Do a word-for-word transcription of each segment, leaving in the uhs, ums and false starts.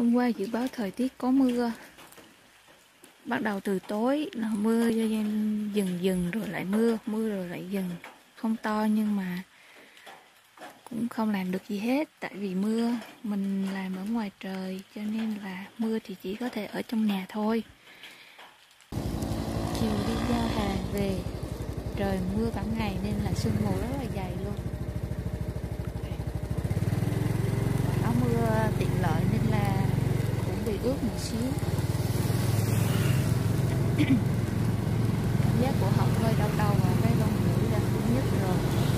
Hôm qua dự báo thời tiết có mưa. Bắt đầu từ tối là mưa dừng dừng rồi lại mưa, mưa rồi lại dừng. Không to nhưng mà cũng không làm được gì hết. Tại vì mưa, mình làm ở ngoài trời cho nên là mưa thì chỉ có thể ở trong nhà thôi. Chiều đi giao hàng về, trời mưa cả ngày nên là sương mù rất là dày luôn. Áo mưa tiện lợi nên là cũng bị ướt một xíu. Cảm giác của họng hơi đau đầu và cái lông mũi đã cũng nhức rồi.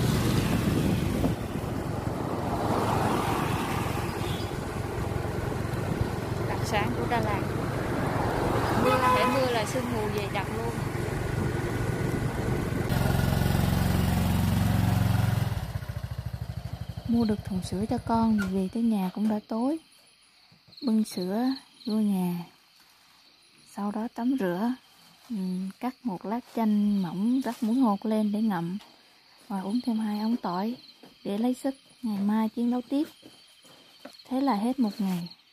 Đặc sản của Đà Lạt, mưa hễ mưa là sương mù dày đặc luôn. Mua được thùng sữa cho con thì về tới nhà cũng đã tối. Bưng sữa vô nhà, sau đó tắm rửa, cắt một lát chanh mỏng rắc muối ngọt lên để ngậm, và uống thêm hai ống tỏi để lấy sức ngày mai chiến đấu tiếp. Thế là hết một ngày.